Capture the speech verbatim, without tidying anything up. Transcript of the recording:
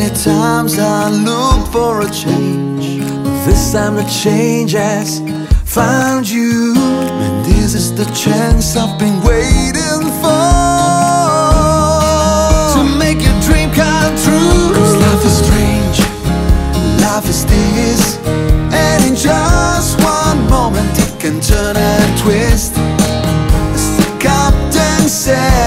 Many times I look for a change, but this time the change has found you. And this is the chance I've been waiting for, to make your dream come true. 'Cause life is strange, life is this, and in just one moment it can turn and twist. As the captain said,